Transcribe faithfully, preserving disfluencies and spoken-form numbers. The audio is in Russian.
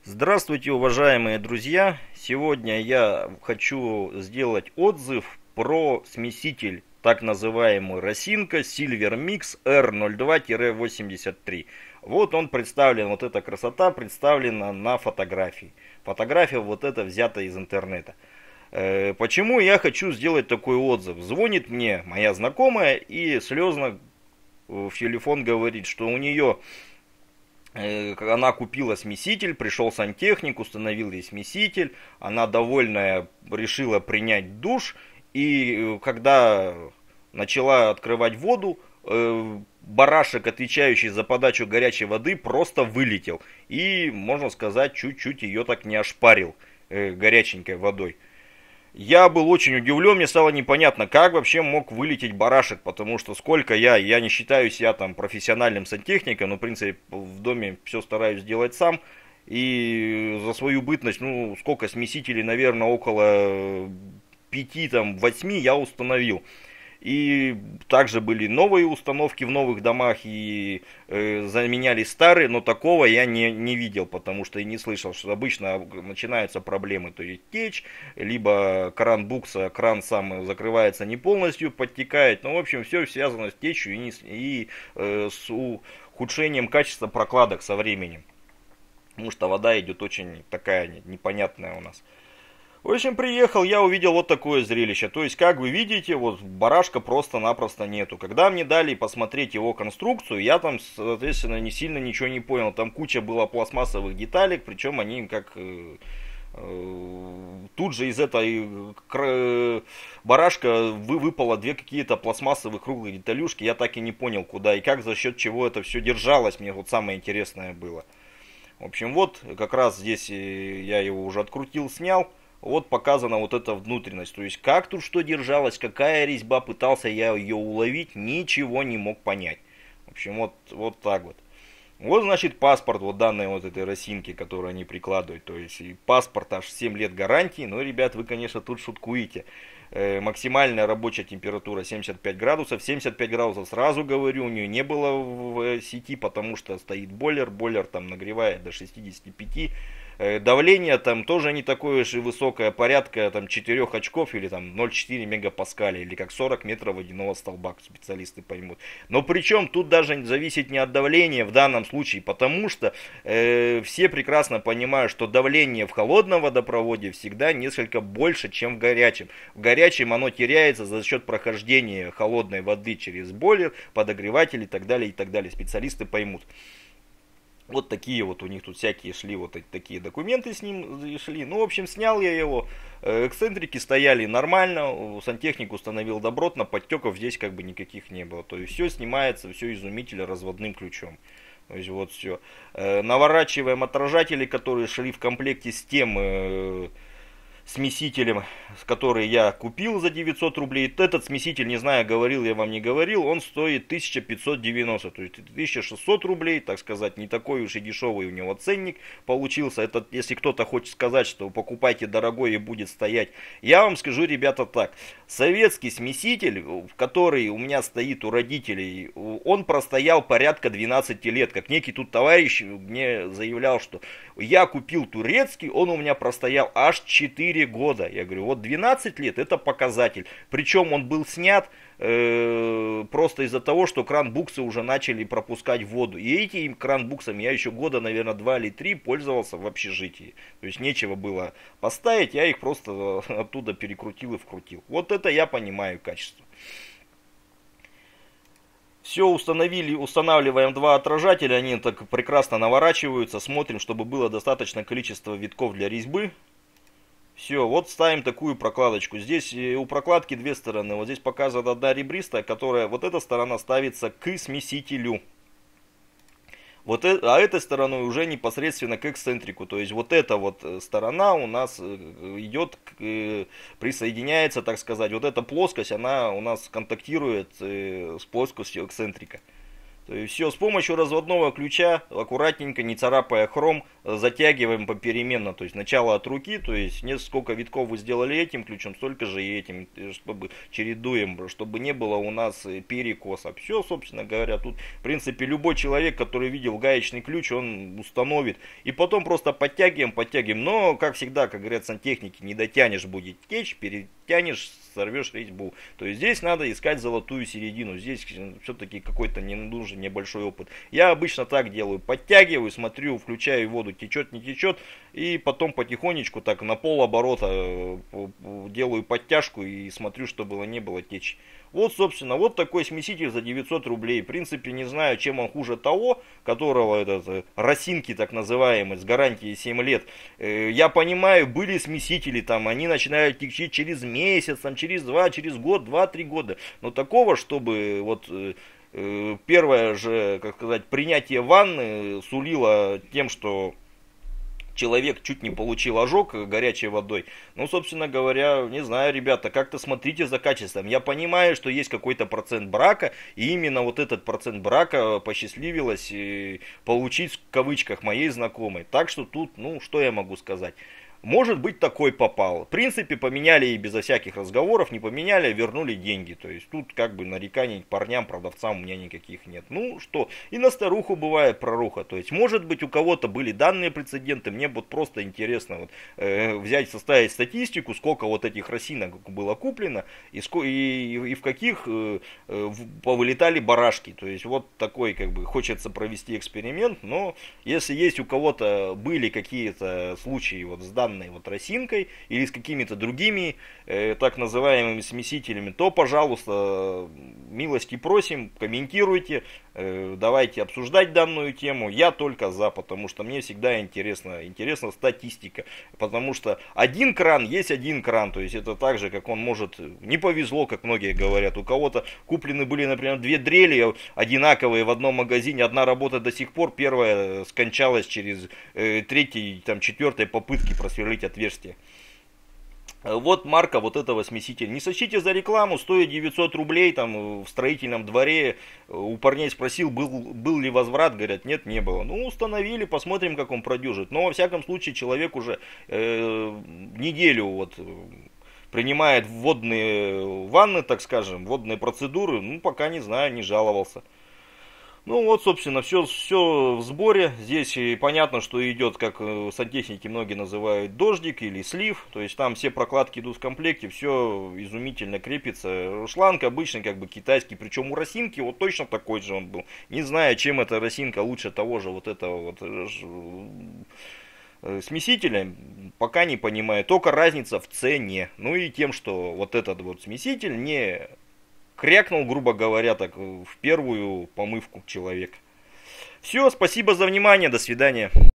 Здравствуйте, уважаемые друзья! Сегодня я хочу сделать отзыв про смеситель, так называемый Росинка Silver Mix эр ноль два восемьдесят три. Вот он представлен, вот эта красота представлена на фотографии. Фотография вот эта взята из интернета. Э, Почему я хочу сделать такой отзыв? Звонит мне моя знакомая и слезно в телефон говорит, что у нее она купила смеситель, пришел сантехник, установил ей смеситель, она довольная решила принять душ, и когда начала открывать воду, барашек, отвечающий за подачу горячей воды, просто вылетел. И, можно сказать, чуть-чуть ее так не ошпарил горяченькой водой. Я был очень удивлен, мне стало непонятно, как вообще мог вылететь барашек, потому что сколько я, я не считаю себя там профессиональным сантехником, но в принципе в доме все стараюсь делать сам, и за свою бытность, ну сколько смесителей, наверное, около пяти, там, восьми я установил. И также были новые установки в новых домах и э, заменяли старые, но такого я не, не видел, потому что и не слышал, что обычно начинаются проблемы, то есть течь, либо кран букса, кран сам закрывается не полностью, подтекает, ну в общем все связано с течью и, не, и э, с ухудшением качества прокладок со временем, потому что вода идет очень такая непонятная у нас. В общем, приехал, я увидел вот такое зрелище. То есть, как вы видите, вот барашка просто-напросто нету. Когда мне дали посмотреть его конструкцию, я там, соответственно, не сильно ничего не понял. Там куча было пластмассовых деталек, причем они как... Э, э, тут же из этой э, барашка вы, выпало две какие-то пластмассовые круглые деталюшки. Я так и не понял, куда и как, за счет чего это все держалось. Мне вот самое интересное было. В общем, вот, как раз здесь я его уже открутил, снял. Вот показана вот эта внутренность, то есть как тут что держалось, какая резьба, пытался я ее уловить, ничего не мог понять. В общем, вот, вот так вот. Вот, значит, паспорт вот данной вот этой Росинки, которую они прикладывают, то есть и паспорт аж семь лет гарантии, но, ребят, вы, конечно, тут шуткуете. Э, максимальная рабочая температура семьдесят пять градусов, семьдесят пять градусов, сразу говорю, у нее не было в сети, потому что стоит бойлер, бойлер там нагревает до шестидесяти пяти. Давление там тоже не такое уж и высокое, порядка там четырех очков или там ноль целых четыре десятых мегапаскаля, или как сорок метров водяного столба, специалисты поймут. Но причем тут даже зависит не от давления в данном случае, потому что э, все прекрасно понимают, что давление в холодном водопроводе всегда несколько больше, чем в горячем. В горячем оно теряется за счет прохождения холодной воды через бойлер, подогреватель и так далее, и так далее. Специалисты поймут. Вот такие вот у них тут всякие шли, вот такие документы с ним шли. Ну, в общем, снял я его. Эксцентрики стояли нормально. Сантехник установил добротно. Подтеков здесь как бы никаких не было. То есть все снимается, все изумителя разводным ключом. То есть вот все. Наворачиваем отражатели, которые шли в комплекте с тем смесителем, который я купил за девятьсот рублей. Этот смеситель, не знаю, говорил я вам, не говорил, он стоит тысяча пятьсот девяносто, то есть тысяча шестьсот рублей, так сказать, не такой уж и дешевый у него ценник получился. Это, если кто-то хочет сказать, что покупайте дорогой и будет стоять, я вам скажу, ребята, так. Советский смеситель, который у меня стоит у родителей, он простоял порядка двенадцати лет, как некий тут товарищ мне заявлял, что я купил турецкий, он у меня простоял аж четыре года. Я говорю, вот двенадцать лет это показатель. Причем он был снят э, просто из-за того, что кран-буксы уже начали пропускать воду. И этим кран-буксами я еще года, наверное, два или три пользовался в общежитии. То есть нечего было поставить, я их просто оттуда перекрутил и вкрутил. Вот это я понимаю качество. Все установили, устанавливаем два отражателя, они так прекрасно наворачиваются, смотрим, чтобы было достаточное количество витков для резьбы. Все, вот ставим такую прокладочку. Здесь у прокладки две стороны. Вот здесь показана одна ребристая, которая, вот эта сторона ставится к смесителю. Вот, а этой стороной уже непосредственно к эксцентрику. То есть вот эта вот сторона у нас идет, присоединяется, так сказать. Вот эта плоскость, она у нас контактирует с плоскостью эксцентрика. То есть все, с помощью разводного ключа, аккуратненько, не царапая хром, затягиваем попеременно. То есть сначала от руки, то есть несколько витков вы сделали этим ключом, столько же и этим, чтобы чередуем, чтобы не было у нас перекоса. Все, собственно говоря, тут в принципе любой человек, который видел гаечный ключ, он установит. И потом просто подтягиваем, подтягиваем. Но, как всегда, как говорят сантехники, не дотянешь, будет течь, перетянешь, сорвешь резьбу. То есть здесь надо искать золотую середину. Здесь все-таки какой-то не нужен небольшой опыт. Я обычно так делаю. Подтягиваю, смотрю, включаю воду, течет, не течет. И потом потихонечку так на пол оборота делаю подтяжку и смотрю, что было, не было течь. Вот, собственно, вот такой смеситель за девятьсот рублей. В принципе, не знаю, чем он хуже того, которого этот росинки так называемый, с гарантией семь лет. Я понимаю, были смесители там, они начинают течь через месяц, там, через два, через год, два-три года. Но такого, чтобы вот первое же, как сказать, принятие ванны сулило тем, что человек чуть не получил ожог горячей водой. Ну, собственно говоря, не знаю, ребята, как-то смотрите за качеством. Я понимаю, что есть какой-то процент брака, и именно вот этот процент брака посчастливилось получить в кавычках моей знакомой. Так что тут, ну, что я могу сказать? Может быть, такой попал. В принципе, поменяли и безо всяких разговоров, не поменяли, вернули деньги. То есть тут как бы нареканий парням, продавцам у меня никаких нет. Ну что, и на старуху бывает проруха. То есть, может быть, у кого-то были данные прецеденты. Мне вот просто интересно вот, э, взять, составить статистику, сколько вот этих росинок было куплено и, и, и в каких э, э, повылетали барашки. То есть вот такой как бы хочется провести эксперимент. Но если есть у кого-то были какие-то случаи вот с данными, вот росинкой или с какими-то другими э, так называемыми смесителями, то, пожалуйста, милости просим, комментируйте, э, давайте обсуждать данную тему. Я только за, потому что мне всегда интересно, интересна статистика, потому что один кран есть один кран, то есть это так же, как он может, не повезло, как многие говорят, у кого-то куплены были, например, две дрели одинаковые в одном магазине, одна работает до сих пор, первая скончалась через э, третьей, там, четвертой попытки просверлить отверстие. Вот марка вот этого смесителя. Не сочтите за рекламу, стоит девятьсот рублей, там в строительном дворе. У парней спросил, был, был ли возврат, говорят, нет, не было. Ну, установили, посмотрим, как он продюжит. Но, во всяком случае, человек уже э, неделю вот принимает водные ванны, так скажем, водные процедуры. Ну, пока не знаю, не жаловался. Ну вот, собственно, все, все в сборе. Здесь понятно, что идет, как сантехники многие называют, дождик или слив. То есть там все прокладки идут в комплекте, все изумительно крепится. Шланг обычный, как бы китайский, причем у росинки вот точно такой же он был. Не знаю, чем эта росинка лучше того же вот этого вот смесителя, пока не понимаю. Только разница в цене. Ну и тем, что вот этот вот смеситель не крякнул, грубо говоря, так в первую помывку человека. Все, спасибо за внимание, до свидания.